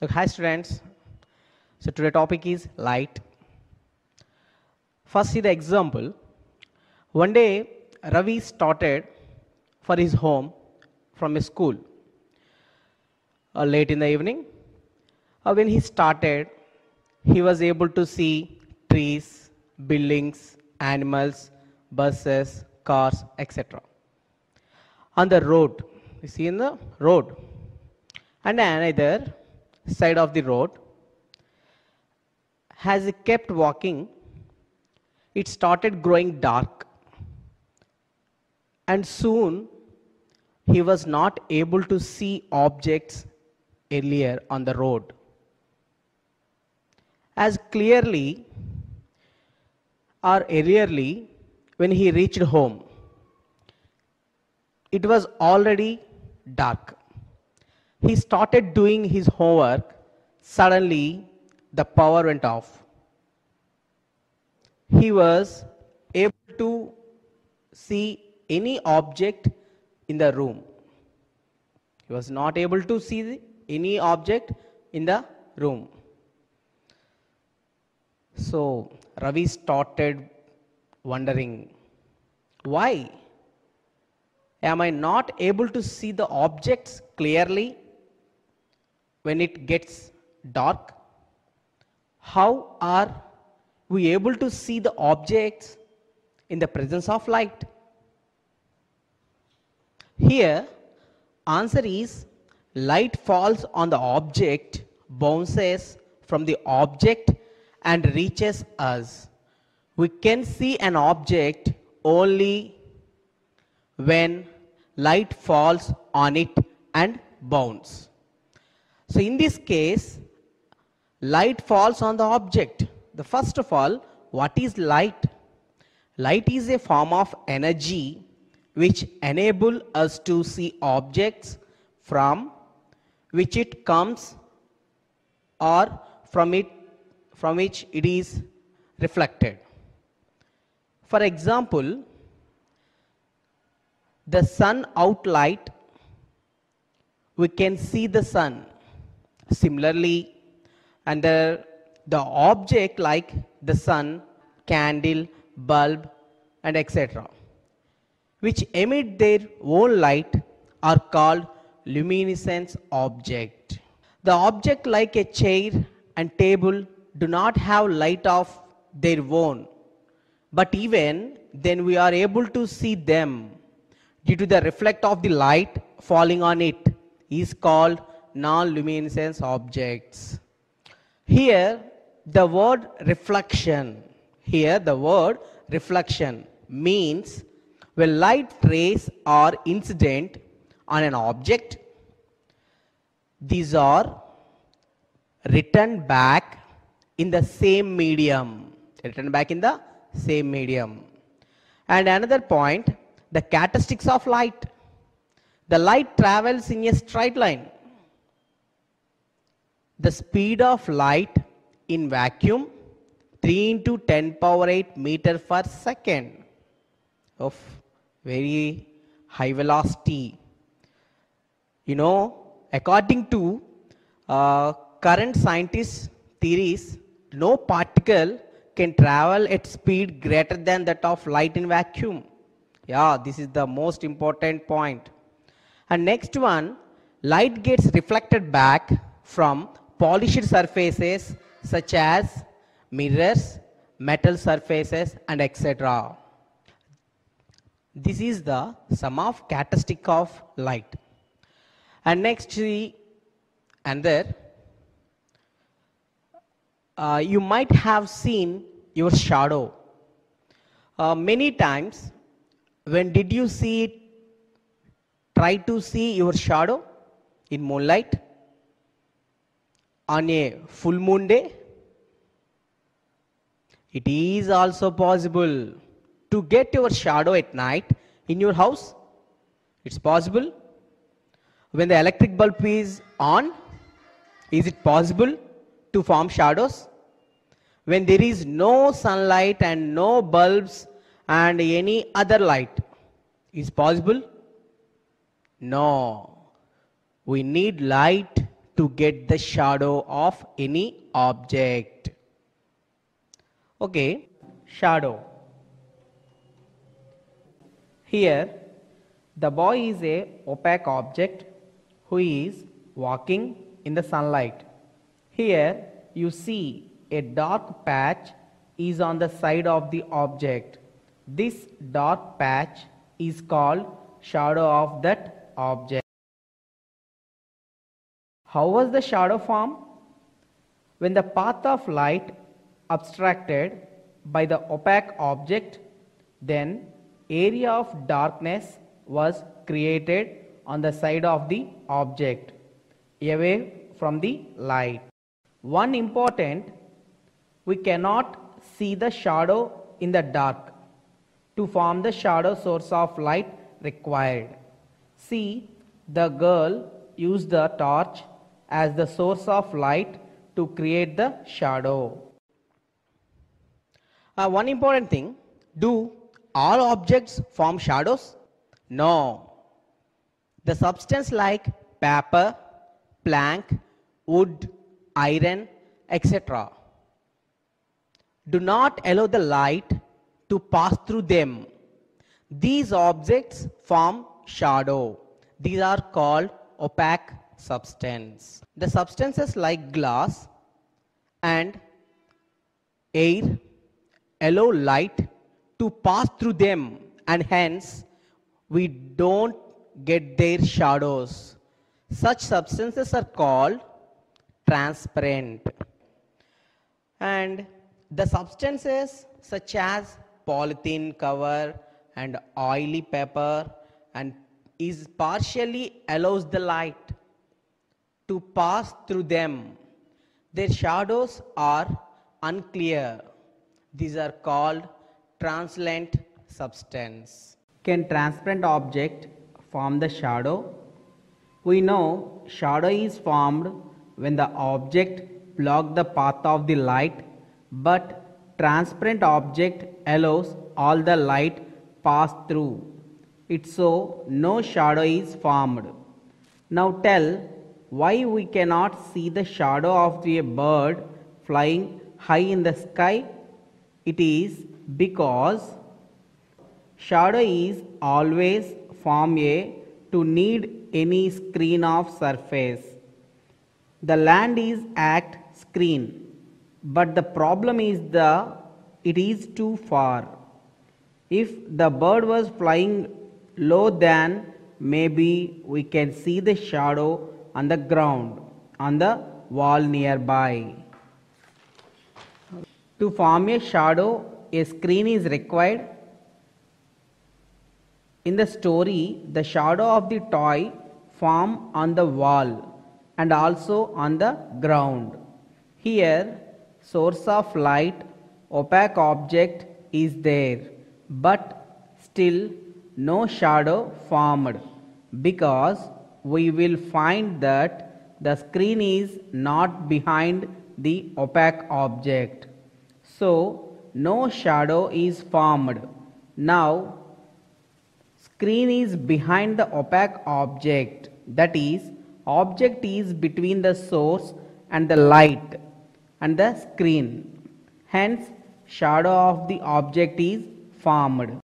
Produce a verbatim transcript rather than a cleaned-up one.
So, hi students. So today topic is light. First see the example. One day Ravi started for his home from a school uh, late in the evening. Uh, when he started, he was able to see trees, buildings, animals, buses, cars, et cetera. On the road, you see in the road, and another side of the road, as he kept walking, it started growing dark, and soon he was not able to see objects earlier on the road as clearly or earlierly. When he reached home, it was already dark. He started doing his homework. Suddenly, the power went off. He was able to see any object in the room. He was not able to see any object in the room. So Ravi started wondering, why am I not able to see the objects clearly when it gets dark? How are we able to see the objects in the presence of light? Here, answer is light falls on the object, bounces from the object and reaches us. We can see an object only when light falls on it and bounces. So in this case, light falls on the object. The first of all, what is light? Light is a form of energy which enable us to see objects from which it comes or from it from which it is reflected. For example, the sun outlight, we can see the sun. Similarly, under the object like the sun, candle, bulb, and et cetera, which emit their own light, are called luminescent object. The object like a chair and table do not have light of their own, but even then we are able to see them due to the reflect of the light falling on it is called non-luminescent objects. Here the word reflection, here the word reflection means when light rays are incident on an object, these are returned back in the same medium, returned back in the same medium. And another point, the characteristics of light. The light travels in a straight line. The speed of light in vacuum, three into ten power eight meter per second, of very high velocity. You know, according to uh, current scientist theories, no particle can travel at speed greater than that of light in vacuum. Yeah, this is the most important point. And next one, light gets reflected back from polished surfaces such as mirrors, metal surfaces, and et cetera. This is the sum of characteristic of light. And next, another, uh, you might have seen your shadow. Uh, many times, when did you see it? Try to see your shadow in moonlight, on a full moon day. It is also possible to get your shadow at night in your house. It's possible. When the electric bulb is on, is it possible to form shadows? When there is no sunlight and no bulbs and any other light, is possible? No. We need light to get the shadow of any object. Okay, shadow. Here, the boy is a opaque object who is walking in the sunlight. Here, you see a dark patch is on the side of the object. This dark patch is called shadow of that object. How was the shadow formed? When the path of light obstructed by the opaque object, then area of darkness was created on the side of the object, away from the light. One important, we cannot see the shadow in the dark. To form the shadow, source of light required. See, the girl used the torch as the source of light to create the shadow. Uh, one important thing, do all objects form shadows? No. The substance like paper, plank, wood, iron, et cetera do not allow the light to pass through them. These objects form shadow. These are called opaque substance. The substances like glass and air allow light to pass through them, and hence we don't get their shadows. Such substances are called transparent. And the substances such as polythene cover and oily paper and is partially allows the light to pass through them. Their shadows are unclear. These are called translucent substance. Can transparent object form the shadow? We know shadow is formed when the object blocks the path of the light, but transparent object allows all the light pass through it, so no shadow is formed. Now tell why we cannot see the shadow of a bird flying high in the sky. It is because shadow is always form a to need any screen of surface. The land is act screen, but the problem is the it is too far. If the bird was flying low, then maybe we can see the shadow on the ground, on the wall nearby. To form a shadow, a screen is required. In the story, the shadow of the toy formed on the wall and also on the ground. Here, source of light, opaque object is there, but still no shadow formed, because we will find that the screen is not behind the opaque object. So, no shadow is formed. Now, screen is behind the opaque object, that is, object is between the source and the light and the screen. Hence, shadow of the object is formed.